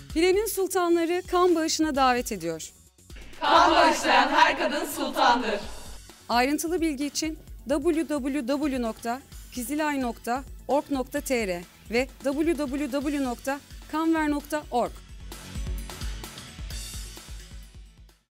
Filenin sultanları kan bağışına davet ediyor. Kan bağışlayan her kadın sultandır. Ayrıntılı bilgi için www.kizilay.org.tr ve www.kanver.org